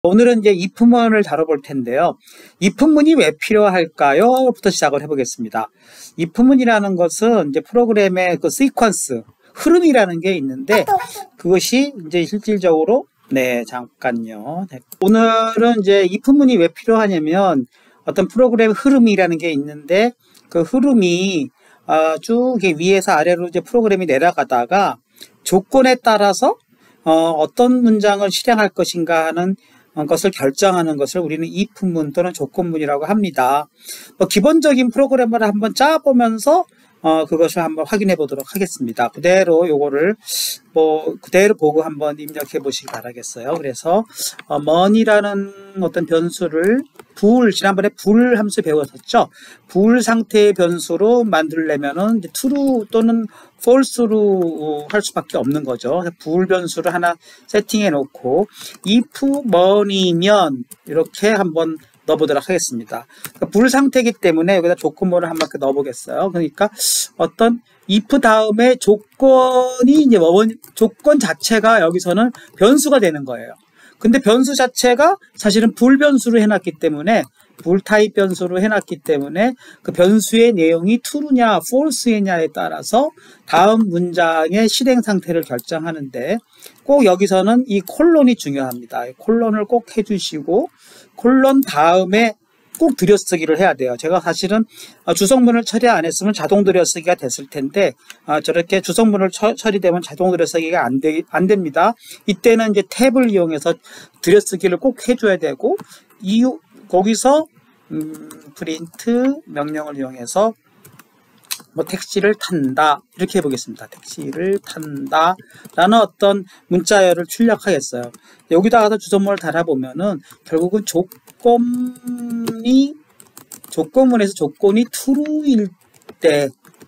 오늘은 이제 if문을 다뤄볼 텐데요. if문이 왜 필요할까요? 부터 시작을 해보겠습니다. if문이라는 것은 이제 프로그램의 그 시퀀스, 흐름이라는 게 있는데 그것이 이제 실질적으로 잠깐요. 오늘은 이제 if문이 왜 필요하냐면 어떤 프로그램 흐름이라는 게 있는데 그 흐름이 쭉 위에서 아래로 이제 프로그램이 내려가다가 조건에 따라서 어떤 문장을 실행할 것인가 하는 것을 결정하는 것을 우리는 if문 또는 조건문이라고 합니다. 기본적인 프로그램을 한번 짜보면서 그것을 한번 확인해 보도록 하겠습니다. 그대로 요거를 그대로 보고 한번 입력해 보시기 바라겠어요. 그래서 money라는 어떤 변수를 지난번에 bool 함수 배웠었죠. bool 상태의 변수로 만들려면은 true 또는 false로 할 수밖에 없는 거죠. bool 변수를 하나 세팅해 놓고 if money면 이렇게 한번 넣어보도록 하겠습니다. bool 상태이기 때문에 여기다 조건문을 한 바퀴 넣어보겠어요. 그러니까 어떤 if 다음에 조건이 이제 조건 자체가 여기서는 변수가 되는 거예요. 근데 변수 자체가 사실은 bool 변수로 해놨기 때문에 bool 타입 변수로 해놨기 때문에 그 변수의 내용이 true냐 false냐에 따라서 다음 문장의 실행 상태를 결정하는데 꼭 여기서는 이 콜론이 중요합니다. 콜론을 꼭 해주시고 콜론 다음에 꼭 들여쓰기를 해야 돼요. 제가 사실은 주성문을 처리 안 했으면 자동 들여쓰기가 됐을 텐데 저렇게 주성문을 처리되면 자동 들여쓰기가 안 됩니다. 이때는 이제 탭을 이용해서 들여쓰기를 꼭 해줘야 되고 거기서 프린트 명령을 이용해서 택시를 탄다 이렇게 해보겠습니다. 택시를 탄다 라는 어떤 문자열을 출력하겠어요. 여기다가 주성문을 달아보면은 결국은 조건문에서 조건이 true일 때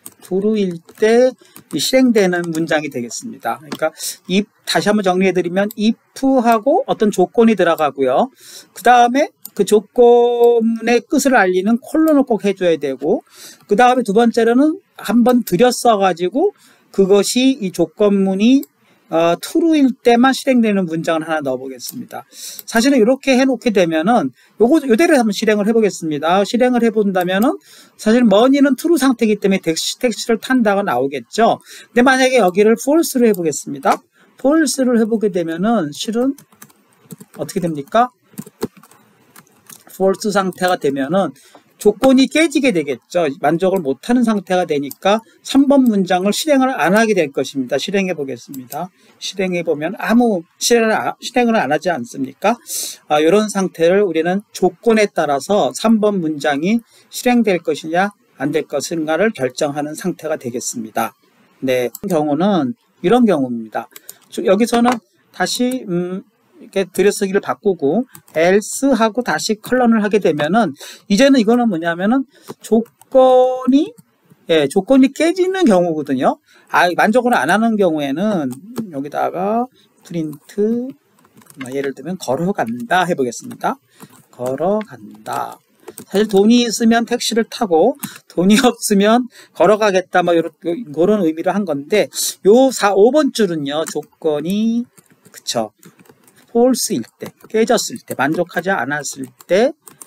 실행되는 문장이 되겠습니다. 그러니까 다시 한번 정리해드리면 if하고 어떤 조건이 들어가고요. 그 다음에 그 조건의 끝을 알리는 콜론을 꼭 해줘야 되고 그 다음에 두 번째로는 한번 들여써가지고 그것이 이 조건문이 true일 때만 실행되는 문장을 하나 넣어보겠습니다. 사실은 이렇게 해놓게 되면은 요대로 한번 실행을 해보겠습니다. 실행을 해본다면은 사실 money는 true 상태이기 때문에 택시를 탄다가 나오겠죠. 근데 만약에 여기를 false로 해보겠습니다. false를 해보게 되면은 실은 어떻게 됩니까? false 상태가 되면은 조건이 깨지게 되겠죠. 만족을 못하는 상태가 되니까 3번 문장을 실행을 안 하게 될 것입니다. 실행해 보겠습니다. 실행해 보면 아무 실행을 안 하지 않습니까? 이런 상태를 우리는 조건에 따라서 3번 문장이 실행될 것이냐 안 될 것인가를 결정하는 상태가 되겠습니다. 네, 경우는 이런 경우입니다. 여기서는 다시 이렇게 들여쓰기를 바꾸고 else 하고 다시 컬런을 하게 되면은 이제는 이거는 뭐냐면은 조건이 깨지는 경우거든요. 만족을 안 하는 경우에는 여기다가 프린트 예를 들면 걸어간다 해보겠습니다. 걸어간다. 사실 돈이 있으면 택시를 타고 돈이 없으면 걸어가겠다 이런 의미로 한 건데 요 5번 줄은요 조건이 그쵸 false일 때, 깨졌을 때, 만족하지 않았을 때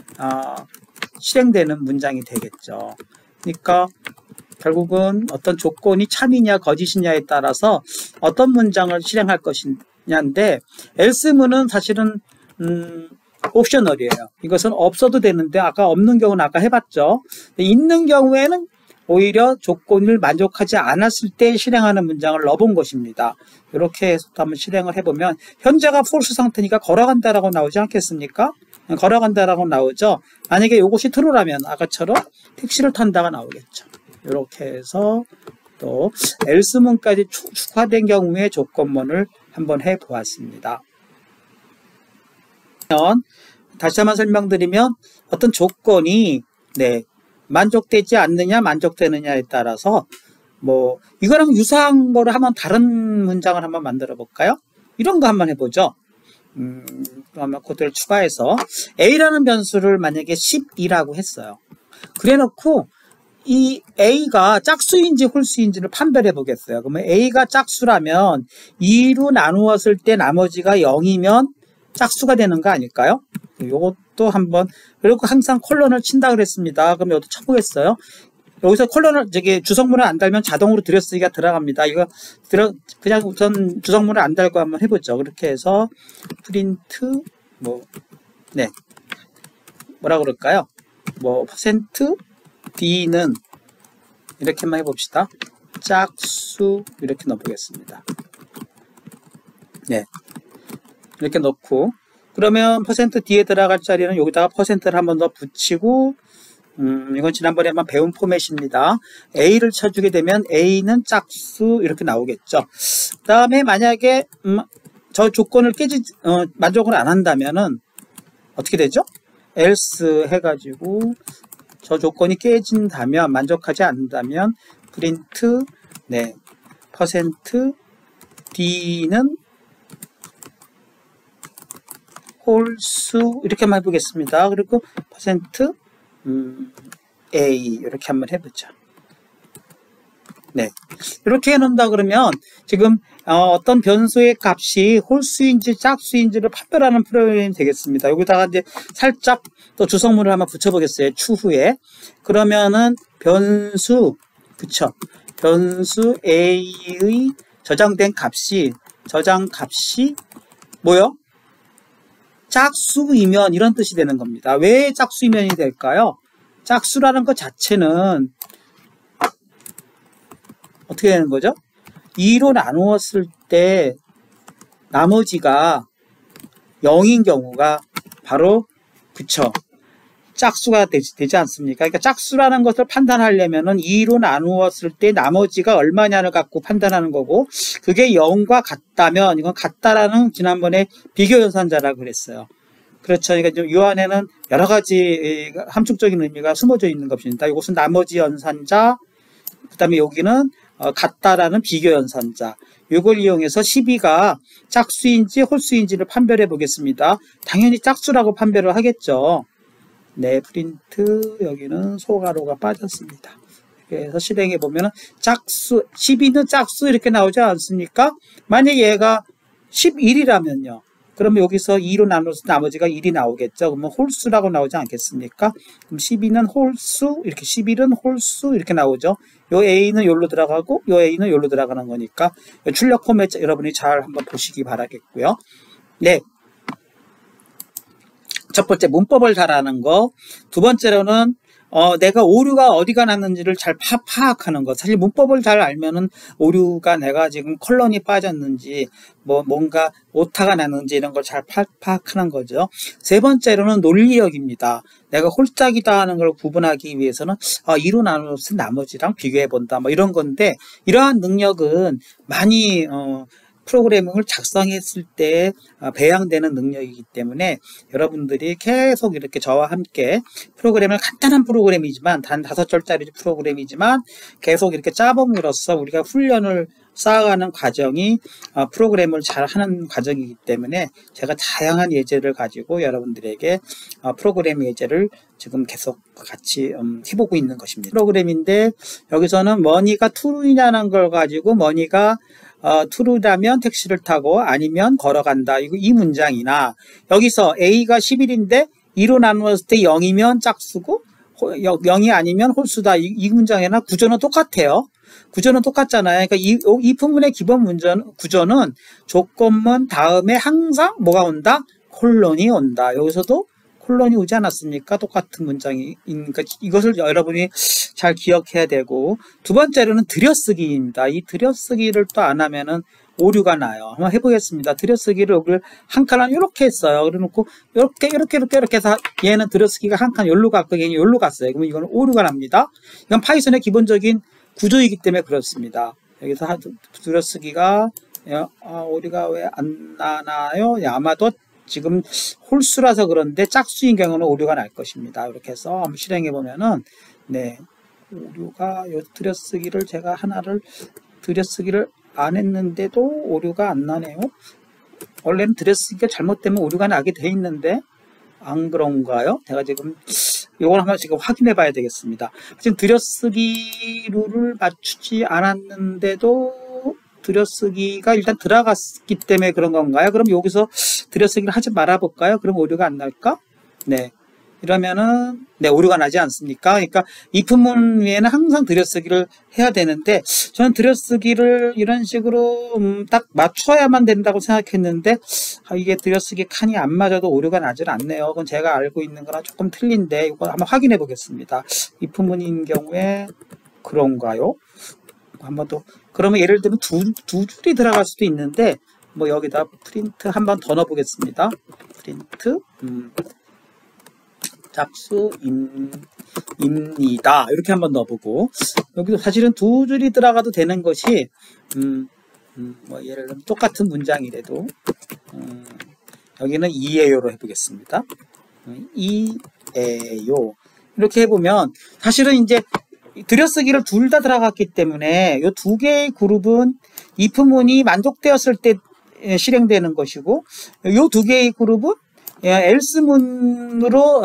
실행되는 문장이 되겠죠. 그러니까 결국은 어떤 조건이 참이냐 거짓이냐에 따라서 어떤 문장을 실행할 것이냐인데 else문은 사실은 옵셔널이에요. 이것은 없어도 되는데 아까 없는 경우는 아까 해봤죠. 있는 경우에는 오히려 조건을 만족하지 않았을 때 실행하는 문장을 넣어본 것입니다. 이렇게 해서 한번 실행을 해보면 현재가 false 상태니까 걸어간다라고 나오지 않겠습니까? 걸어간다라고 나오죠. 만약에 이것이 true라면 아까처럼 택시를 탄다가 나오겠죠. 이렇게 해서 또 else문까지 추가된 경우의 조건문을 한번 해보았습니다. 다시 한번 설명드리면 어떤 조건이 만족되지 않느냐 만족되느냐에 따라서 이거랑 유사한 거를 한번 다른 문장을 한번 만들어 볼까요? 이런 거 한번 해보죠. 그러면 그대로 추가해서 A라는 변수를 만약에 12라고 했어요. 그래 놓고 이 A가 짝수인지 홀수인지를 판별해 보겠어요. 그러면 A가 짝수라면 2로 나누었을 때 나머지가 0이면 짝수가 되는 거 아닐까요? 요것도 한번, 그리고 항상 콜론을 친다 그랬습니다. 그럼 이것도 쳐보겠어요. 여기서 콜론을, 주석문을 안 달면 자동으로 들여쓰기가 들어갑니다. 이거, 그냥 우선 주석문을 안 달고 한번 해보죠. 그렇게 해서, 프린트, 네. 뭐라 그럴까요? 퍼센트 D는, 이렇게만 해봅시다. 짝수, 이렇게 넣어보겠습니다. 네. 이렇게 넣고, 그러면 퍼센트 D에 들어갈 자리는 여기다가 퍼센트를 한 번 더 붙이고, 이건 지난번에 한번 배운 포맷입니다. A를 쳐주게 되면 A는 짝수 이렇게 나오겠죠. 그 다음에 만약에 저 조건을 만족을 안 한다면은 어떻게 되죠? else 해가지고 저 조건이 깨진다면, 만족하지 않는다면 프린트 네 퍼센트 D는 홀수 이렇게만 해보겠습니다. 그리고 퍼센트 A 이렇게 한번 해보죠. 네, 이렇게 해놓는다 그러면 지금 어떤 변수의 값이 홀수인지 짝수인지를 판별하는 프로그램이 되겠습니다. 여기다가 이제 살짝 또 주석문을 한번 붙여보겠어요. 추후에. 그러면은 변수, 그쵸? 변수 A의 저장 값이 뭐요? 짝수이면 이런 뜻이 되는 겁니다. 왜 짝수이면이 될까요? 짝수라는 것 자체는 어떻게 되는 거죠? 2로 나누었을 때 나머지가 0인 경우가 바로 그쵸? 짝수가 되지 않습니까? 그러니까 짝수라는 것을 판단하려면은 2로 나누었을 때 나머지가 얼마냐를 갖고 판단하는 거고, 그게 0과 같다면 이건 같다라는 지난번에 비교연산자라고 그랬어요. 그렇죠. 그러니까 이 안에는 여러 가지 함축적인 의미가 숨어져 있는 것입니다. 이것은 나머지 연산자, 그 다음에 여기는 같다라는 비교연산자. 이걸 이용해서 12가 짝수인지 홀수인지를 판별해 보겠습니다. 당연히 짝수라고 판별을 하겠죠. 네, 프린트, 여기는 소가로가 빠졌습니다. 그래서 실행해 보면은 짝수, 12는 짝수 이렇게 나오지 않습니까? 만약 얘가 11이라면요. 그러면 여기서 2로 나눠서 나머지가 1이 나오겠죠. 그러면 홀수라고 나오지 않겠습니까? 그럼 12는 홀수, 이렇게 11은 홀수 이렇게 나오죠. 요 A는 여기로 들어가고 요 A는 여기로 들어가는 거니까 출력 포맷 여러분이 잘 한번 보시기 바라겠고요. 네. 첫 번째 문법을 잘하는 거. 두 번째로는 내가 오류가 어디가 났는지를 잘 파악하는 것. 사실 문법을 잘 알면은 오류가 내가 지금 컬럼이 빠졌는지 뭔가 오타가 났는지 이런 걸 잘 파악하는 거죠. 세 번째로는 논리력입니다. 내가 홀짝이다 하는 걸 구분하기 위해서는 2로 나눠서 나머지랑 비교해 본다 이런 건데, 이러한 능력은 많이 프로그래밍을 작성했을 때 배양되는 능력이기 때문에 여러분들이 계속 이렇게 저와 함께 프로그램을, 간단한 프로그램이지만 단 5절짜리 프로그램이지만 계속 이렇게 짜봄으로써 우리가 훈련을 쌓아가는 과정이 프로그램을 잘하는 과정이기 때문에 제가 다양한 예제를 가지고 여러분들에게 프로그램 예제를 지금 계속 같이 해보고 있는 것입니다. 프로그램인데 여기서는 머니가 true이냐는 걸 가지고 머니가 true라면 택시를 타고 아니면 걸어간다. 이 문장이나 여기서 A가 11인데 2로 나누었을 때 0이면 짝수고 0이 아니면 홀수다. 이 문장이나 구조는 똑같아요. 구조는 똑같잖아요. 그러니까 이 부분의 기본 구조는 조건문 다음에 항상 뭐가 온다? 콜론이 온다. 여기서도 콜론이 오지 않았습니까? 똑같은 문장이. 그러니까 이것을 여러분이 잘 기억해야 되고, 두 번째로는 들여쓰기입니다. 이 들여쓰기를 또 안 하면은 오류가 나요. 한번 해보겠습니다. 들여쓰기를 여기를 한 칸을 이렇게 했어요. 그래 놓고 이렇게 해서 얘는 들여쓰기가 한 칸 여기로 갔고 얘는 여기로 갔어요. 그러면 이거는 오류가 납니다. 이건 파이썬의 기본적인 구조이기 때문에 그렇습니다. 여기서 들여쓰기가 오류가 왜 안 나나요? 아마도 지금 홀수라서 그런데 짝수인 경우는 오류가 날 것입니다. 이렇게 해서 한번 실행해 보면은 네, 오류가 들여쓰기를 제가 하나를 들여쓰기를 안 했는데도 오류가 안 나네요. 원래는 들여쓰기가 잘못되면 오류가 나게 돼 있는데 안 그런가요? 제가 지금 이걸 한번 지금 확인해 봐야 되겠습니다. 지금 들여쓰기 룰을 맞추지 않았는데도 들여쓰기가 일단 들어갔기 때문에 그런 건가요? 그럼 여기서 들여쓰기를 하지 말아 볼까요? 그럼 오류가 안 날까? 네. 이러면은 네, 오류가 나지 않습니까? 그러니까 if문 위에는 항상 들여쓰기를 해야 되는데 저는 들여쓰기를 이런 식으로 딱 맞춰야만 된다고 생각했는데 이게 들여쓰기 칸이 안 맞아도 오류가 나질 않네요. 그건 제가 알고 있는 거랑 조금 틀린데 이거 한번 확인해 보겠습니다. if문인 경우에 그런가요? 한번 더. 그러면 예를 들면 두 줄이 들어갈 수도 있는데 뭐 여기다 프린트 한 번 더 넣어 보겠습니다. 프린트 짝수입니다. 이렇게 한번 넣어보고 여기도 사실은 두 줄이 들어가도 되는 것이 뭐 예를 들면 똑같은 문장이라도 여기는 이에요로 해보겠습니다. 이에요 이렇게 해보면 사실은 이제 들여쓰기를 둘 다 들어갔기 때문에 이 두 개의 그룹은 if문이 만족되었을 때 실행되는 것이고 이 두 개의 그룹은 else문으로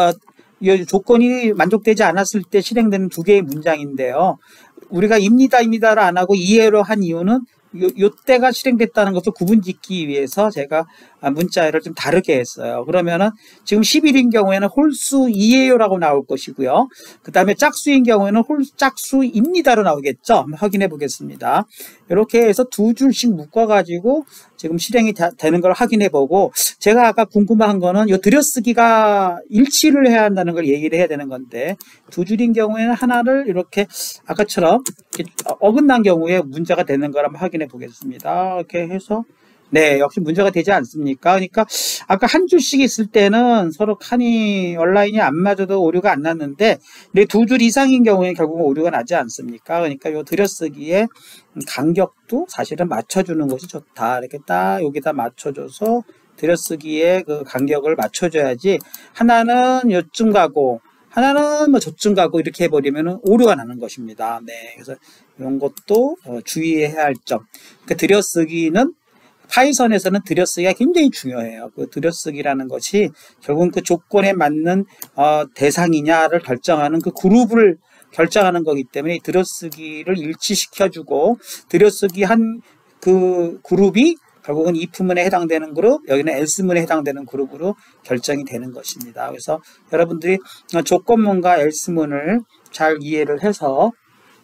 조건이 만족되지 않았을 때 실행되는 두 개의 문장인데요. 우리가 입니다를 안 하고 이해로 한 이유는 요때가 실행됐다는 것을 구분짓기 위해서 제가 문자를 좀 다르게 했어요. 그러면은 지금 10일인 경우에는 홀수 이에요라고 나올 것이고요. 그 다음에 짝수인 경우에는 짝수입니다로 나오겠죠. 한번 확인해 보겠습니다. 이렇게 해서 두 줄씩 묶어가지고 지금 실행이 되는 걸 확인해 보고 제가 아까 궁금한 거는 요 들여쓰기가 일치를 해야 한다는 걸 얘기를 해야 되는 건데 두 줄인 경우에는 하나를 이렇게 아까처럼 이렇게 어긋난 경우에 문제가 되는 걸 한번 확인해 보겠습니다. 이렇게 해서 네, 역시 문제가 되지 않습니까? 그러니까 아까 한 줄씩 있을 때는 서로 칸이 온라인이 안 맞아도 오류가 안 났는데 두 줄 이상인 경우에 결국은 오류가 나지 않습니까? 그러니까 요 들여쓰기의 간격도 사실은 맞춰주는 것이 좋다. 이렇게 딱 여기다 맞춰줘서 들여쓰기의 그 간격을 맞춰줘야지 하나는 요쯤 가고 하나는 뭐 저쯤 가고 이렇게 해버리면 오류가 나는 것입니다. 네, 그래서 이런 것도 주의해야 할 점. 그러니까 들여쓰기는 파이썬에서는 들여쓰기가 굉장히 중요해요. 그 들여쓰기라는 것이 결국은 그 조건에 맞는 대상이냐를 결정하는 그 그룹을 결정하는 거기 때문에 들여쓰기를 일치시켜주고 들여쓰기 한 그 그룹이 결국은 if문에 해당되는 그룹, 여기는 else문에 해당되는 그룹으로 결정이 되는 것입니다. 그래서 여러분들이 조건문과 else문을 잘 이해를 해서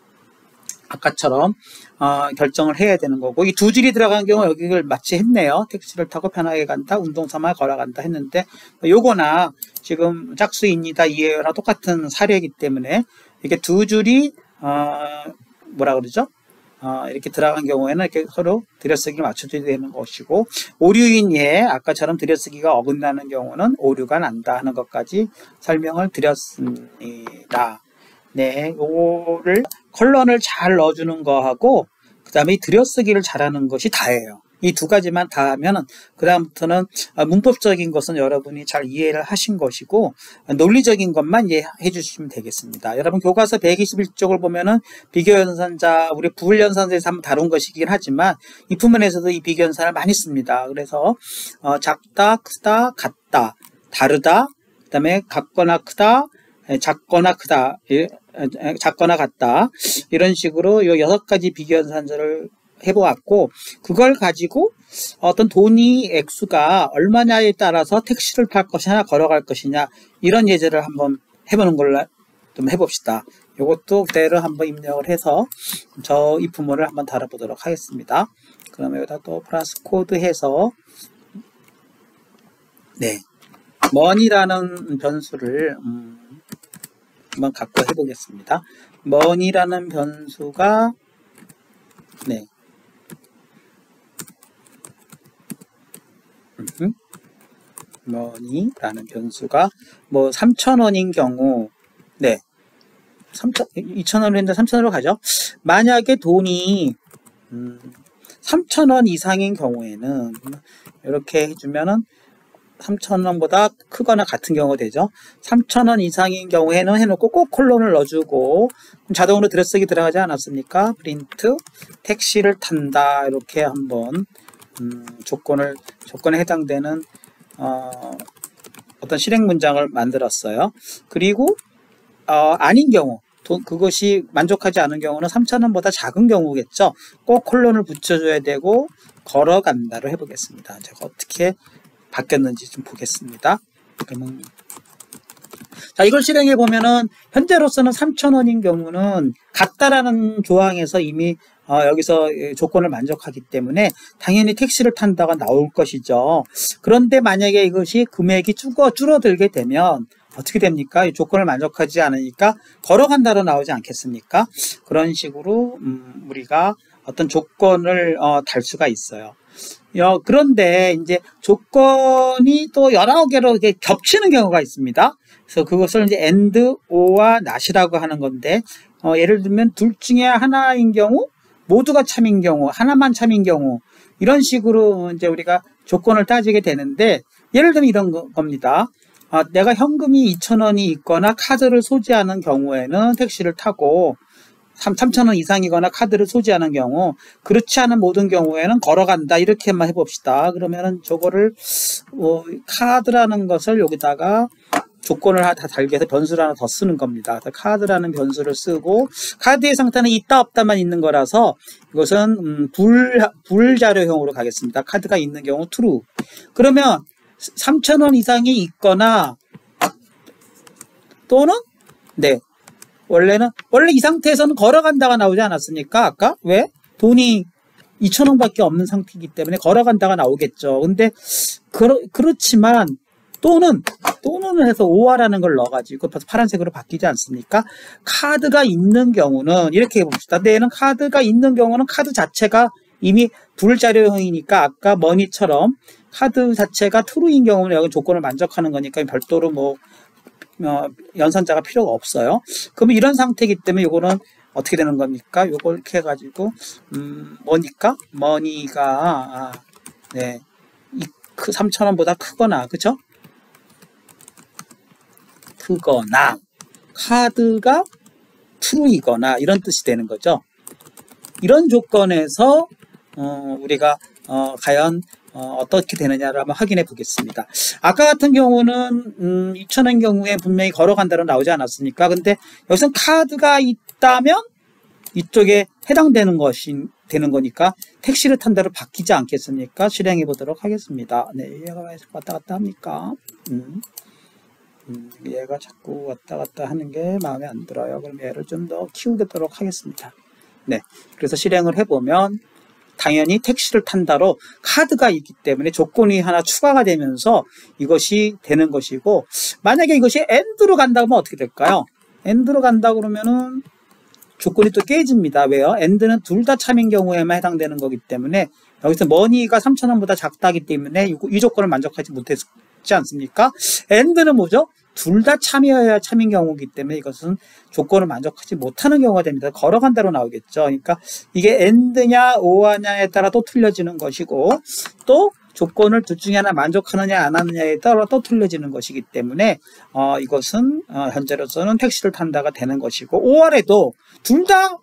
아까처럼 결정을 해야 되는 거고 이 두 줄이 들어간 경우 여기를 마치 했네요. 택시를 타고 편하게 간다, 운동삼아 걸어간다 했는데 요거나 지금 짝수입니다, 이해요랑 똑같은 사례이기 때문에 이렇게 두 줄이 뭐라 그러죠? 이렇게 들어간 경우에는 이렇게 서로 들여쓰기를 맞춰줘야 되는 것이고 오류인 예, 아까처럼 들여쓰기가 어긋나는 경우는 오류가 난다 하는 것까지 설명을 드렸습니다. 네, 요거를 컬런을 잘 넣어주는 거하고 그 다음에 들여쓰기를 잘하는 것이 다예요. 이 두 가지만 다 하면은 그 다음부터는 문법적인 것은 여러분이 잘 이해를 하신 것이고 논리적인 것만 이해해 주시면 되겠습니다. 여러분 교과서 121쪽을 보면은 비교연산자 우리 부분연산자에서 한번 다룬 것이긴 하지만 이 부분에서도 이 비교연산을 많이 씁니다. 그래서 작다, 크다, 같다, 다르다, 그 다음에 같거나 크다, 작거나 크다, 작거나 같다 이런 식으로 이 6가지 비교연산자를 해보았고 그걸 가지고 어떤 돈이 액수가 얼마냐에 따라서 택시를 탈 것이냐 걸어갈 것이냐 이런 예제를 한번 해보는 걸로 좀 해봅시다. 이것도 그대로 한번 입력을 해서 저 이 부분을 한번 다뤄보도록 하겠습니다. 그러면 여기다 또 플러스 코드 해서 네, money라는 변수를 한번 갖고 해보겠습니다. money라는 변수가 네, money라는 변수가 뭐 3,000원인 경우 네 2,000원을 했는데 3,000원으로 가죠. 만약에 돈이 3,000원 이상인 경우에는 이렇게 해주면은 3,000원보다 크거나 같은 경우가 되죠. 3,000원 이상인 경우에는 해놓고 꼭 콜론을 넣어주고 자동으로 들여쓰기 들어가지 않았습니까? 프린트 택시를 탄다 이렇게 한번 조건에 해당되는 어떤 실행 문장을 만들었어요. 그리고 아닌 경우 그것이 만족하지 않은 경우는 3,000원보다 작은 경우겠죠. 꼭 콜론을 붙여줘야 되고 걸어간다로 해보겠습니다. 제가 어떻게 바뀌었는지 좀 보겠습니다. 그러면 자, 이걸 실행해 보면은 현재로서는 3,000원인 경우는 같다라는 조항에서 이미 여기서 조건을 만족하기 때문에 당연히 택시를 탄다가 나올 것이죠. 그런데 만약에 이것이 금액이 줄어들게 되면 어떻게 됩니까? 이 조건을 만족하지 않으니까 걸어간다로 나오지 않겠습니까? 그런 식으로 우리가 어떤 조건을 달 수가 있어요. 그런데 이제 조건이 또 여러 개로 이렇게 겹치는 경우가 있습니다. 그래서 그것을 이제 and, or와 not이라고 하는 건데, 예를 들면 둘 중에 하나인 경우, 모두가 참인 경우, 하나만 참인 경우, 이런 식으로 이제 우리가 조건을 따지게 되는데, 예를 들면 이런 겁니다. 내가 현금이 2,000원이 있거나 카드를 소지하는 경우에는 택시를 타고, 3,000원 이상이거나 카드를 소지하는 경우, 그렇지 않은 모든 경우에는 걸어간다. 이렇게만 해봅시다. 그러면은 저거를, 카드라는 것을 여기다가 조건을 다 달게 해서 변수를 하나 더 쓰는 겁니다. 카드라는 변수를 쓰고, 카드의 상태는 있다 없다만 있는 거라서 이것은 불자료형으로 가겠습니다. 카드가 있는 경우 true. 그러면 3,000원 이상이 있거나 또는 네. 원래 이 상태에서는 걸어간다가 나오지 않았습니까? 아까? 왜? 돈이 2,000원밖에 없는 상태이기 때문에 걸어간다가 나오겠죠. 근데 그렇지만 또는 해서 오화라는 걸 넣어가지고 파란색으로 바뀌지 않습니까? 카드가 있는 경우는 이렇게 해봅시다. 근데 얘는 카드가 있는 경우는 카드 자체가 이미 불자료형이니까 아까 머니처럼 카드 자체가 true인 경우는 여기 조건을 만족하는 거니까 별도로 연산자가 필요가 없어요. 그러면 이런 상태이기 때문에 이거는 어떻게 되는 겁니까? 요걸 이렇게 해가지고 머니가 네, 3,000원보다 크거나 그죠? 크거나 카드가 true이거나 이런 뜻이 되는 거죠. 이런 조건에서 우리가 과연 어떻게 되느냐를 한번 확인해 보겠습니다. 아까 같은 경우는 2,000원 경우에 분명히 걸어간다로 나오지 않았습니까? 근데 여기서 카드가 있다면 이쪽에 해당되는 되는 거니까 택시를 탄다로 바뀌지 않겠습니까? 실행해 보도록 하겠습니다. 네, 얘가 왜 왔다 갔다 합니까? 얘가 자꾸 왔다 갔다 하는 게 마음에 안 들어요. 그럼 얘를 좀 더 키우도록 하겠습니다. 네, 그래서 실행을 해보면 당연히 택시를 탄다로 카드가 있기 때문에 조건이 하나 추가가 되면서 이것이 되는 것이고, 만약에 이것이 AND로 간다 그러면 어떻게 될까요? AND로 간다 그러면은 조건이 또 깨집니다. 왜요? AND는 둘 다 참인 경우에만 해당되는 거기 때문에 여기서 머니가 3,000원보다 작다기 때문에 이 조건을 만족하지 못했지 않습니까? AND는 뭐죠? 둘 다 참이어야 참인 경우이기 때문에 이것은 조건을 만족하지 못하는 경우가 됩니다. 걸어간다로 나오겠죠. 그러니까 이게 AND냐 OR냐에 따라 또 틀려지는 것이고, 또 조건을 둘 중에 하나 만족하느냐 안 하느냐에 따라 또 틀려지는 것이기 때문에 이것은 현재로서는 택시를 탄다가 되는 것이고, OR에도 둘 다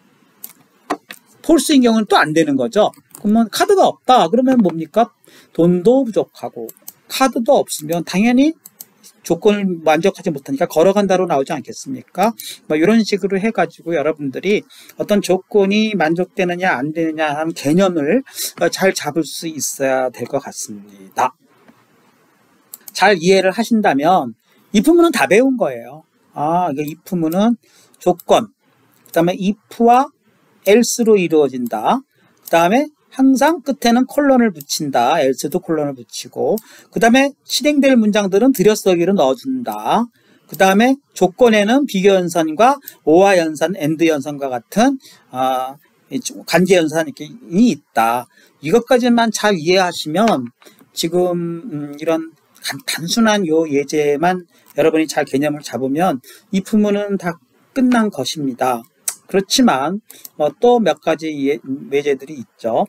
폴스인 경우는 또 안 되는 거죠. 그러면 카드가 없다 그러면 뭡니까? 돈도 부족하고 카드도 없으면 당연히 조건을 만족하지 못하니까 걸어간다로 나오지 않겠습니까? 이런 식으로 해가지고 여러분들이 어떤 조건이 만족되느냐 안 되느냐 하는 개념을 잘 잡을 수 있어야 될 것 같습니다. 잘 이해를 하신다면 if문은 다 배운 거예요. if문은 조건, 그 다음에 if와 else로 이루어진다. 그 다음에 항상 끝에는 콜론을 붙인다. else도 콜론을 붙이고, 그 다음에 실행될 문장들은 들여쓰기로 넣어준다. 그 다음에 조건에는 비교연산과 오화 연산, and 연산과 같은 관계 연산이 있다. 이것까지만 잘 이해하시면 지금 이런 단순한 요 예제만 여러분이 잘 개념을 잡으면 if문은 다 끝난 것입니다. 그렇지만 또 몇 가지 예제들이 있죠.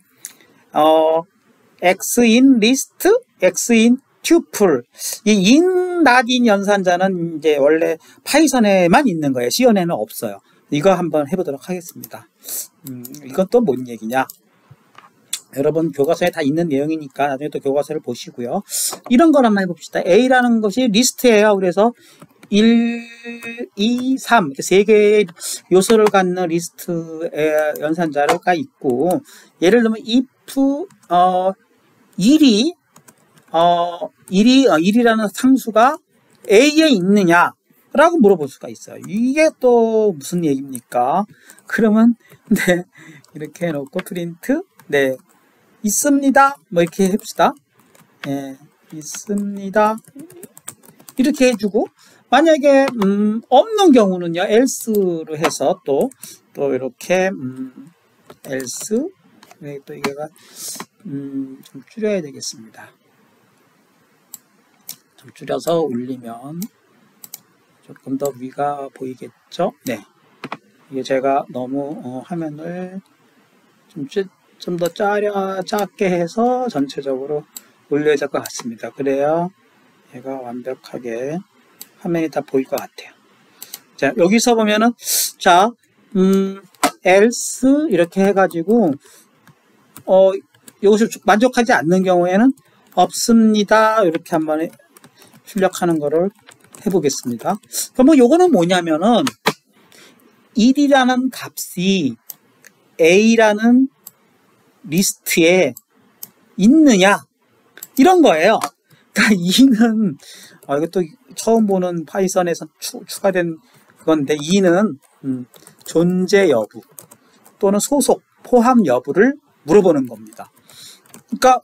X in list, X in tuple. 이 in, not in 연산자는 이제 원래 파이썬에만 있는 거예요. C에는 없어요. 이거 한번 해보도록 하겠습니다. 이건 또 뭔 얘기냐? 여러분 교과서에 다 있는 내용이니까 나중에 또 교과서를 보시고요. 이런 걸 한번 해봅시다. A라는 것이 리스트예요. 그래서 1, 2, 3 이렇게 세 개의 요소를 갖는 리스트의 연산자가 있고, 예를 들면 if 1이라는 상수가 A에 있느냐 라고 물어볼 수가 있어요. 이게 또 무슨 얘기입니까? 그러면 네, 이렇게 해놓고 프린트 네, 있습니다 뭐 이렇게 해봅시다. 네, 있습니다 이렇게 해주고, 만약에 없는 경우는요 else로 해서 또 이렇게 else 또 이게가 좀 줄여야 되겠습니다. 좀 줄여서 올리면 조금 더 위가 보이겠죠? 네, 이게 제가 너무 화면을 좀 더 작게 해서 전체적으로 올려야 될 것 같습니다. 그래야 얘가 완벽하게 화면이 다 보일 것 같아요. 자, 여기서 보면은 자, else 이렇게 해가지고 이것을 만족하지 않는 경우에는 없습니다 이렇게 한번 출력하는 거를 해보겠습니다. 그럼 요거는 뭐냐면은 1이라는 값이 A라는 리스트에 있느냐 이런 거예요. 그러니까 2는 이것도 처음 보는 파이썬에서 추가된 건데, 2는 존재 여부 또는 소속, 포함 여부를 물어보는 겁니다. 그러니까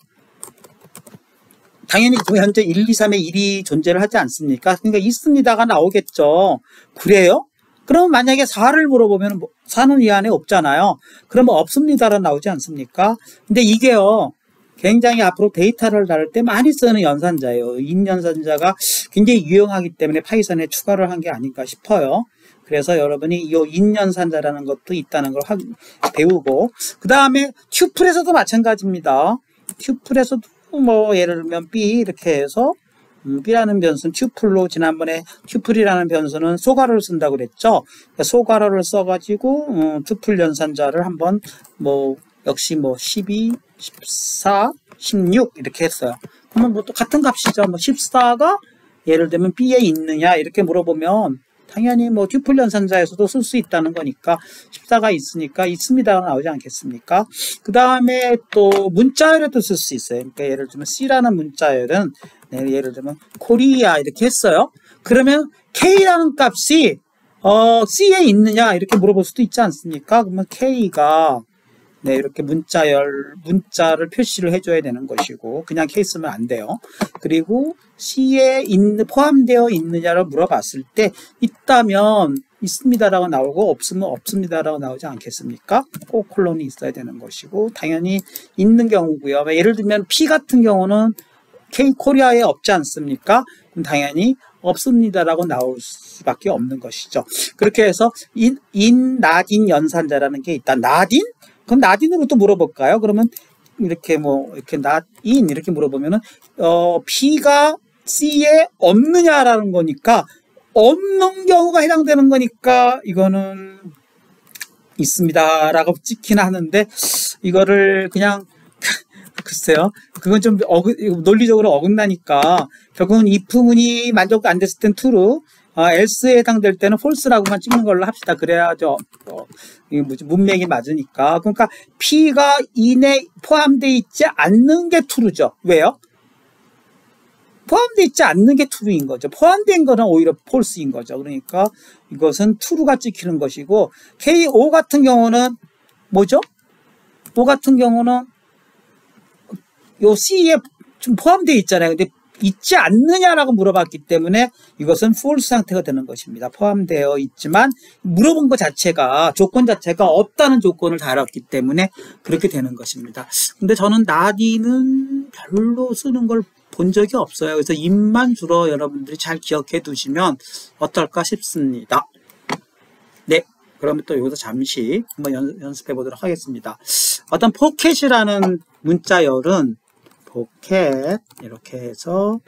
당연히 현재 1, 2, 3에 1이 존재를 하지 않습니까? 그러니까 있습니다가 나오겠죠. 그래요? 그럼 만약에 4를 물어보면 4는 이 안에 없잖아요. 그러면 없습니다로 나오지 않습니까? 근데 이게요, 굉장히 앞으로 데이터를 다룰 때 많이 쓰는 연산자예요. 인 연산자가 굉장히 유용하기 때문에 파이썬에 추가를 한 게 아닌가 싶어요. 그래서 여러분이 이 인 연산자라는 것도 있다는 걸 배우고, 그 다음에 튜플에서도 마찬가지입니다. 튜플에서도 뭐 예를 들면 B 이렇게 해서 B라는 변수는 튜플로, 지난번에 튜플이라는 변수는 소괄호를 쓴다고 그랬죠. 소괄호를 써가지고 튜플 연산자를 한번 역시 12, 14, 16 이렇게 했어요. 그러면 뭐 또 같은 값이죠. 14가 예를 들면 B에 있느냐 이렇게 물어보면 당연히 튜플 연산자에서도 쓸 수 있다는 거니까 14가 있으니까 있습니다가 나오지 않겠습니까? 그 다음에 또 문자열에도 쓸 수 있어요. 그러니까 예를 들면 C라는 문자열은 예를 들면 코리아 이렇게 했어요. 그러면 K라는 값이 C에 있느냐 이렇게 물어볼 수도 있지 않습니까? 그러면 K가 이렇게 문자를 표시를 해줘야 되는 것이고, 그냥 K 쓰면 안 돼요. 그리고 C에 포함되어 있느냐를 물어봤을 때 있다면 있습니다라고 나오고 없으면 없습니다라고 나오지 않겠습니까? 꼭 콜론이 있어야 되는 것이고, 당연히 있는 경우고요. 예를 들면 P 같은 경우는 K 코리아에 없지 않습니까? 그럼 당연히 없습니다라고 나올 수밖에 없는 것이죠. 그렇게 해서 not in 연산자라는 게 있다. not in? 그럼 not in으로 또 물어볼까요? 그러면 이렇게 이렇게 not in 이렇게 물어보면은 P가 C에 없느냐라는 거니까 없는 경우가 해당되는 거니까 이거는 있습니다라고 찍긴 하는데, 이거를 그냥 글쎄요, 그건 좀 논리적으로 어긋나니까 결국은 if문이 만족 안 됐을 땐 true, else에 해당될 때는 false라고만 찍는 걸로 합시다. 그래야죠 문맥이 맞으니까. 그러니까 P가 in에 포함되어 있지 않는 게 true죠. 왜요? 포함되어 있지 않는 게 true인 거죠. 포함된 거는 오히려 false인 거죠. 그러니까 이것은 true가 찍히는 것이고, O 같은 경우는 뭐죠? O 같은 경우는 요 C에 좀 포함되어 있잖아요. 근데 있지 않느냐라고 물어봤기 때문에 이것은 false 상태가 되는 것입니다. 포함되어 있지만 물어본 것 자체가, 조건 자체가 없다는 조건을 달았기 때문에 그렇게 되는 것입니다. 근데 저는 not in은 별로 쓰는 걸 본 적이 없어요. 그래서 in만 주로 여러분들이 잘 기억해 두시면 어떨까 싶습니다. 네, 그러면 또 여기서 잠시 한번 연습해 보도록 하겠습니다. 어떤 포켓이라는 문자열은 포켓 이렇게 해서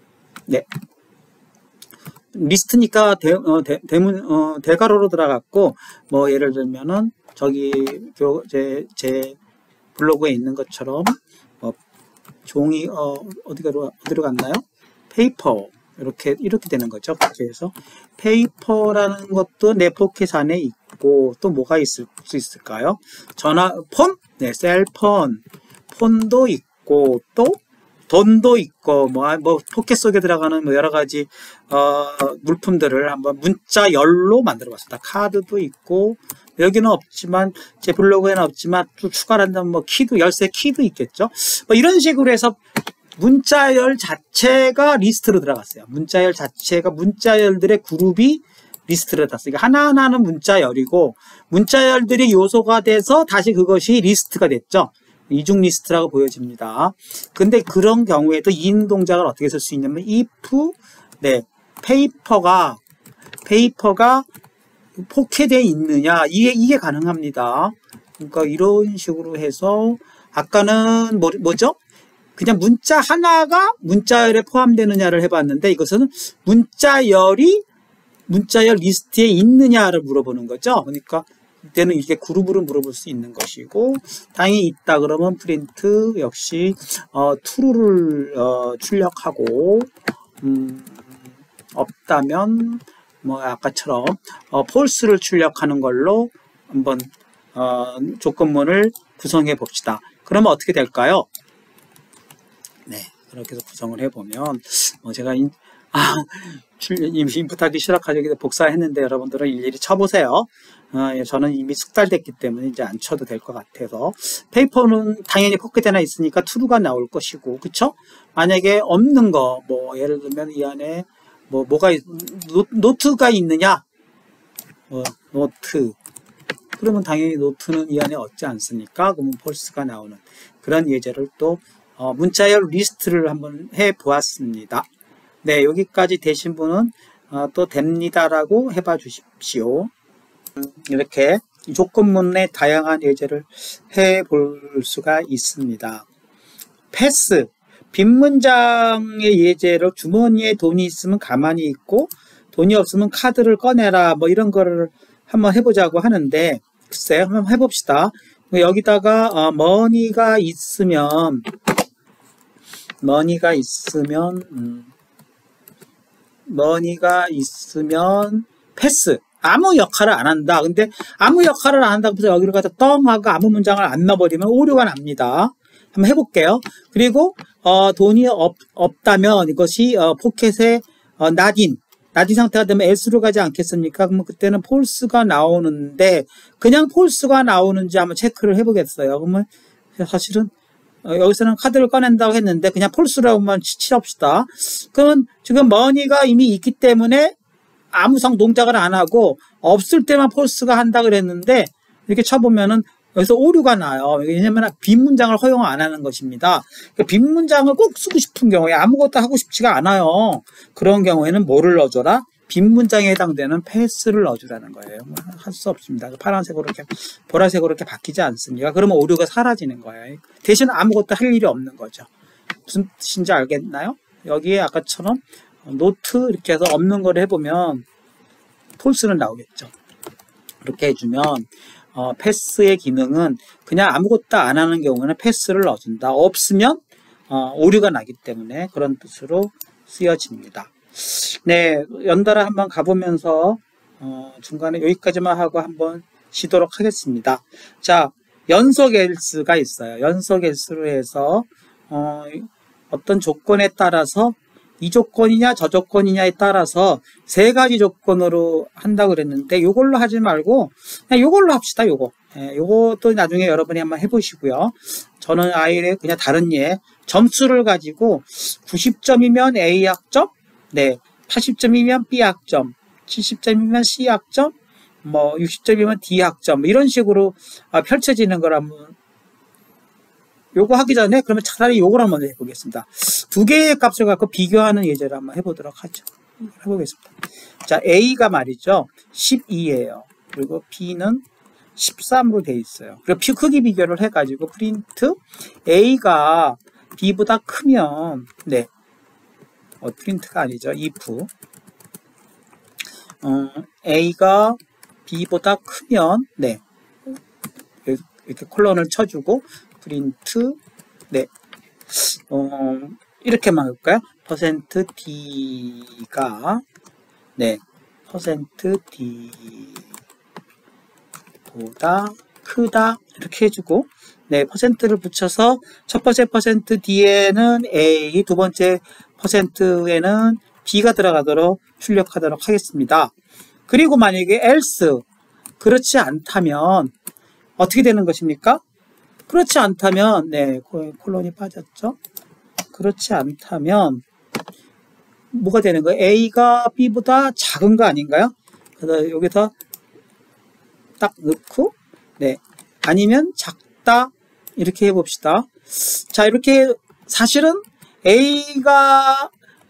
리스트니까 대괄호로 들어갔고, 예를 들면은 저기 제 블로그에 있는 것처럼 종이 어디로 갔나요? 페이퍼 이렇게 되는 거죠. 그렇게 해서 페이퍼라는 것도 내 포켓 안에 있고, 또 뭐가 있을 수 있을까요? 폰? 네, 셀폰. 폰도 있고, 또 돈도 있고, 뭐 포켓 속에 들어가는 뭐 여러 가지 물품들을 한번 문자열로 만들어 봤습니다. 카드도 있고, 여기는 없지만, 제 블로그에는 없지만, 또 추가로 한다면 뭐 키도, 열쇠 키도 있겠죠. 뭐 이런 식으로 해서 문자열 자체가 리스트로 들어갔어요. 문자열 자체가 문자열들의 그룹이 리스트로 들어갔어요. 그러니까 하나하나는 문자열이고, 문자열들이 요소가 돼서 다시 그것이 리스트가 됐죠. 이중 리스트라고 보여집니다. 근데 그런 경우에도 인 동작을 어떻게 쓸 수 있냐면 if 네, 페이퍼가 포켓에 있느냐, 이게 가능합니다. 그러니까 이런 식으로 해서 아까는 뭐죠? 그냥 문자 하나가 문자열에 포함되느냐를 해봤는데, 이것은 문자열 리스트에 있느냐를 물어보는 거죠. 그러니까 이때는 이게 그룹으로 물어볼 수 있는 것이고, 당연히 있다 그러면 프린트 역시 true를 출력하고, 없다면 뭐 아까처럼 false를 출력하는 걸로 한번 조건문을 구성해 봅시다. 그러면 어떻게 될까요? 네, 그렇게 해서 구성을 해보면 제가 인풋하기 싫어가지고 복사했는데 여러분들은 일일이 쳐보세요. 저는 이미 숙달됐기 때문에 이제 안 쳐도 될 것 같아서, 페이퍼는 당연히 포켓에나 있으니까 true가 나올 것이고, 그쵸? 만약에 없는 거, 뭐 예를 들면 이 안에 노트가 있느냐, 노트, 그러면 당연히 노트는 이 안에 없지 않습니까? 그러면 false가 나오는 그런 예제를 또 문자열 리스트를 한번 해 보았습니다. 네, 여기까지 되신 분은 또 됩니다라고 해봐 주십시오. 이렇게 조건문의 다양한 예제를 해 볼 수가 있습니다. 패스, 빈문장의 예제로 주머니에 돈이 있으면 가만히 있고 돈이 없으면 카드를 꺼내라, 뭐 이런 거를 한번 해보자고 하는데, 글쎄 한번 해봅시다. 여기다가 머니가 있으면 패스, 아무 역할을 안 한다. 근데 아무 역할을 안 한다고 해서 여기를 갖다 떵 하고 아무 문장을 안 넣어버리면 오류가 납니다. 한번 해볼게요. 그리고 돈이 없다면 이것이 포켓에 not in 상태가 되면 else로 가지 않겠습니까? 그러면 그때는 false가 나오는데, 그냥 false가 나오는지 한번 체크를 해보겠어요. 그러면 사실은 여기서는 카드를 꺼낸다고 했는데 그냥 false라고만 칠합시다. 그러면 지금 money가 이미 있기 때문에 아무 동작을 안 하고 없을 때만 false가 한다 그랬는데, 이렇게 쳐보면은 여기서 오류가 나요. 왜냐면 빈 문장을 허용 안 하는 것입니다. 그러니까 빈 문장을 꼭 쓰고 싶은 경우에 아무것도 하고 싶지가 않아요. 그런 경우에는 뭐를 넣어줘라? 빈 문장에 해당되는 패스를 넣어주라는 거예요. 할 수 없습니다. 파란색으로 이렇게, 보라색으로 이렇게 바뀌지 않습니까? 그러면 오류가 사라지는 거예요. 대신 아무것도 할 일이 없는 거죠. 무슨 뜻인지 알겠나요? 여기에 아까처럼 노트 이렇게 해서 없는 걸 해보면 false는 나오겠죠. 이렇게 해주면 패스의 기능은 그냥 아무것도 안 하는 경우는 패스를 넣어준다. 없으면 오류가 나기 때문에 그런 뜻으로 쓰여집니다. 네, 연달아 한번 가보면서 중간에 여기까지만 하고 한번 쉬도록 하겠습니다. 자, 연속 else가 있어요. 연속 else로 해서 어떤 조건에 따라서 이 조건이냐 저 조건이냐에 따라서 세 가지 조건으로 한다고 그랬는데, 요걸로 하지 말고 그냥 요걸로 합시다. 요것도 나중에 여러분이 한번 해보시고요. 저는 아이의 그냥 다른 점수를 가지고 90점이면 A 학점, 네, 80점이면 B 학점, 70점이면 C 학점, 뭐 60점이면 D 학점, 이런 식으로 펼쳐지는 걸 한번, 요거 하기 전에 그러면 차라리 요걸 한번 해보겠습니다. 두 개의 값을 갖고 비교하는 예제를 한번 해보도록 하죠. 해보겠습니다. 자, A가 말이죠, 12예요. 그리고 B는 13으로 되어 있어요. 그리고 크기 비교를 해가지고 프린트 A가 B보다 크면, 네, 프린트가 아니죠, if A가 B보다 크면, 네, 이렇게 콜론을 쳐주고 프린트, 네, 이렇게만 할까요? %d가 네, %d 보다 크다 이렇게 해주고 네, 퍼센트를 붙여서 첫 번째 %d에는 A, 두 번째 %에는 B가 들어가도록 출력하도록 하겠습니다. 그리고 만약에 else 그렇지 않다면 어떻게 되는 것입니까? 그렇지 않다면 네, 콜론이 빠졌죠. 그렇지 않다면 뭐가 되는 거예요? A가 B보다 작은 거 아닌가요? 그래서 여기서 딱 넣고 네, 아니면 작다 이렇게 해봅시다. 자, 이렇게 사실은 A가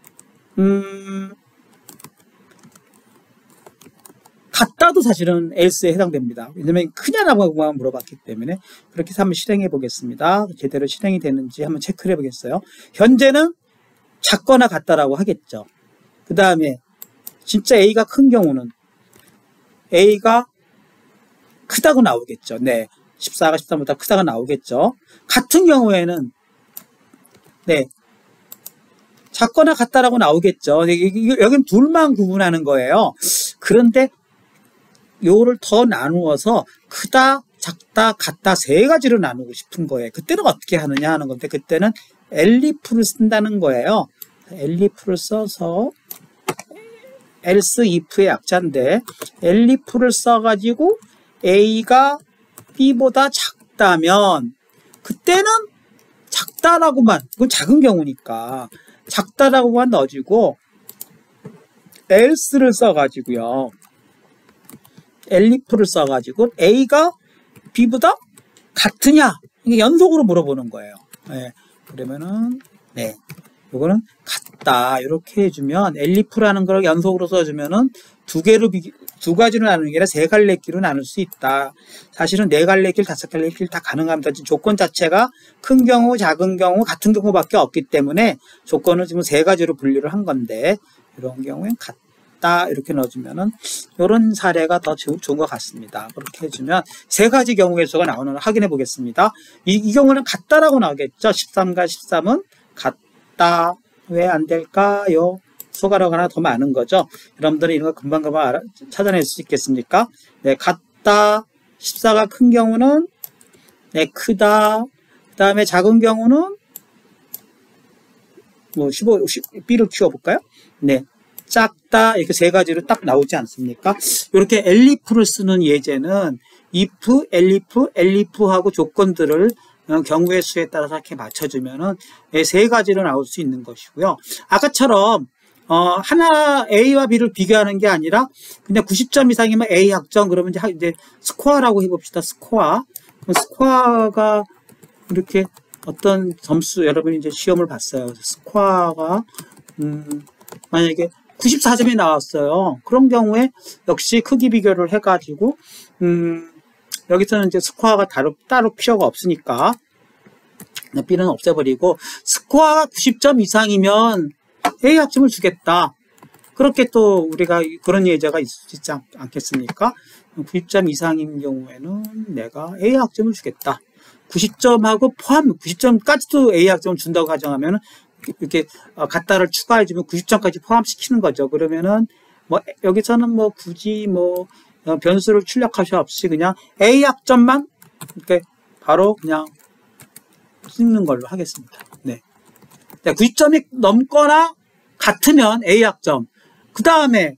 같다도 사실은 else에 해당됩니다. 왜냐면 크냐라고 물어봤기 때문에 그렇게 해서 한번 실행해 보겠습니다. 제대로 실행이 되는지 한번 체크를 해 보겠어요. 현재는 작거나 같다라고 하겠죠. 그 다음에 진짜 A가 큰 경우는 A가 크다고 나오겠죠. 네, 14가 13보다 크다가 나오겠죠. 같은 경우에는 네, 작거나 같다라고 나오겠죠. 여기는 둘만 구분하는 거예요. 그런데 요거를 더 나누어서 크다, 작다, 같다 세 가지로 나누고 싶은 거예요. 그때는 어떻게 하느냐 하는 건데 그때는 elif를 쓴다는 거예요. elif를 써서 else if의 약자인데 elif를 써가지고 A가 B보다 작다면 그때는 작다라고만, 그건 작은 경우니까 작다라고만 넣어주고 else를 써가지고요. elif를 써가지고 A가 B보다 같으냐? 이게 연속으로 물어보는 거예요. 네, 그러면은 네, 요거는 같다 이렇게 해주면 elif라는 걸 연속으로 써주면은 두 가지로 나누는 게 아니라 세 갈래길로 나눌 수 있다. 사실은 네 갈래길, 다섯 갈래길 다 가능합니다. 조건 자체가 큰 경우, 작은 경우, 같은 경우밖에 없기 때문에 조건을 지금 세 가지로 분류를 한 건데 이런 경우엔 같다 이렇게 넣어주면은 이런 사례가 더 좋은 것 같습니다. 그렇게 해주면 세 가지 경우의 수가 나오는 걸 확인해 보겠습니다. 이 경우는 같다라고 나오겠죠. 13과 13은 같다. 왜 안 될까요? 수가로가 하나 더 많은 거죠. 여러분들은 이런 거 금방금방 찾아낼 수 있겠습니까? 네, 같다. 14가 큰 경우는 네, 크다. 그 다음에 작은 경우는 뭐 15B를 키워볼까요? 네, 작다. 이렇게 세 가지로 딱 나오지 않습니까? 이렇게 elif를 쓰는 예제는 if, elif하고 조건들을 경우의 수에 따라서 이렇게 맞춰주면은 세 가지로 나올 수 있는 것이고요. 아까처럼 하나 A와 B를 비교하는 게 아니라 그냥 90점 이상이면 A 학점 그러면 이제 스코어라고 해봅시다. 스코어가 이렇게 어떤 점수 여러분이 이제 시험을 봤어요. 스코어가 만약에 94점이 나왔어요. 그런 경우에 역시 크기 비교를 해가지고 여기서는 이제 스코어가 따로 필요가 없으니까 B는 없애버리고 스코어가 90점 이상이면 A 학점을 주겠다. 그렇게 또 우리가 그런 예제가 있지 않겠습니까? 90점 이상인 경우에는 내가 A 학점을 주겠다. 90점하고 포함 90점까지도 A 학점을 준다고 가정하면 이렇게 갖다를 추가해주면 90점까지 포함시키는 거죠. 그러면은 뭐 여기서는 뭐 굳이 뭐 변수를 출력할 수 없이 그냥 A 학점만 이렇게 바로 그냥 찍는 걸로 하겠습니다. 네. 90점이 넘거나 같으면 A 학점. 그 다음에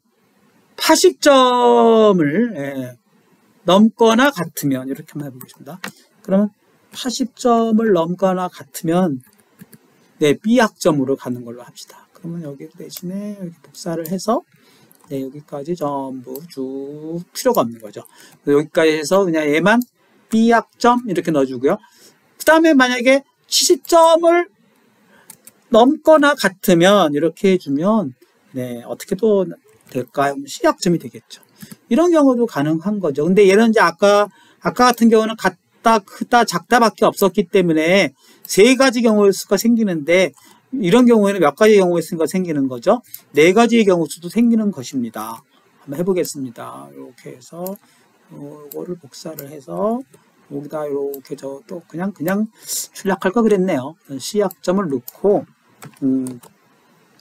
80점을 넘거나 같으면 이렇게 한번 해보겠습니다. 그러면 80점을 넘거나 같으면 네, B 학점으로 가는 걸로 합시다. 그러면 여기 대신에 이렇게 복사를 해서 네, 여기까지 전부 쭉 필요가 없는 거죠. 여기까지 해서 그냥 얘만 B 학점 이렇게 넣어주고요. 그 다음에 만약에 70점을 넘거나 같으면 이렇게 해주면 네, 어떻게 또 될까요? C 학점이 되겠죠. 이런 경우도 가능한 거죠. 근데 얘는 이제 아까 같은 경우는 같다, 크다, 작다밖에 없었기 때문에 세 가지 경우의 수가 생기는데 이런 경우에는 몇 가지 경우의 수가 생기는 거죠. 네 가지의 경우 수도 생기는 것입니다. 한번 해보겠습니다. 이렇게 해서 이거를 복사를 해서 여기다 이렇게 또 그냥 출력할 거 그랬네요. C 학점을 넣고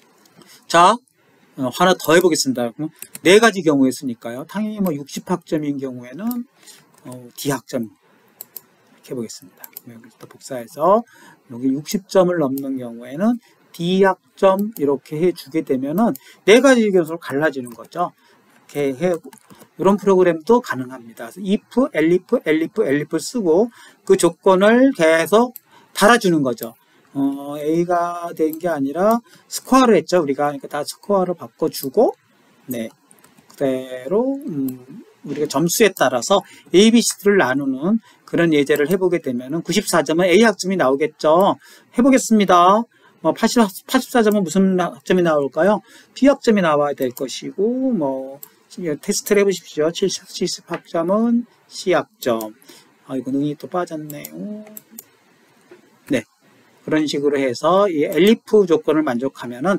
자, 하나 더 해보겠습니다. 네 가지 경우에 쓰니까요. 당연히 뭐 60학점인 경우에는 D학점 이렇게 해보겠습니다. 여기 또 복사해서 여기 60점을 넘는 경우에는 D학점 이렇게 해주게 되면은 네 가지 교수로 갈라지는 거죠. 이렇게 해 이런 프로그램도 가능합니다. if, elif, elif, elif 쓰고 그 조건을 계속 달아주는 거죠. A가 된 게 아니라 스코어를 했죠. 우리가 그러니까 다 스코어를 바꿔주고, 네, 그대로 우리가 점수에 따라서 A, B, C를 나누는 그런 예제를 해보게 되면은 94점은 A 학점이 나오겠죠. 해보겠습니다. 84점은 무슨 학점이 나올까요? B 학점이 나와야 될 것이고, 테스트를 해보십시오. 70학점은 C 학점. 이거 능이 또 빠졌네요. 네. 그런 식으로 해서 이 엘리프 조건을 만족하면은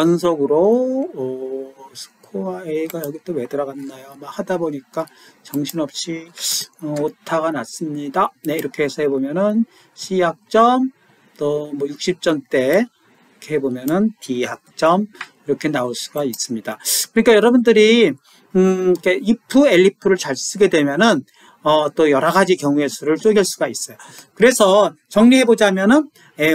연속으로 스코어 A가 여기 또 왜 들어갔나요? 하다 보니까 정신없이 오타가 났습니다. 네, 이렇게 해서 해보면은 C 학점 또 60점대 이렇게 해보면은 D 학점 이렇게 나올 수가 있습니다. 그러니까 여러분들이 이렇게 if, elif를 잘 쓰게 되면은 또 여러 가지 경우의 수를 쪼갤 수가 있어요. 그래서 정리해보자면은,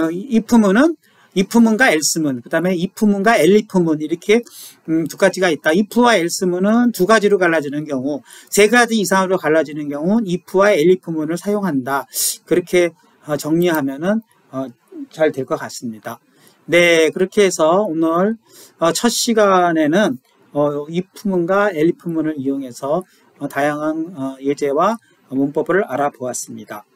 if문과 else문, 그 다음에 if문과 elif문, 이렇게, 두 가지가 있다. if와 else문은 두 가지로 갈라지는 경우, 세 가지 이상으로 갈라지는 경우는 if와 elif문을 사용한다. 그렇게 정리하면은, 잘 될 것 같습니다. 네, 그렇게 해서 오늘 첫 시간에는 if문과 elif문을 이용해서 다양한 예제와 문법을 알아보았습니다.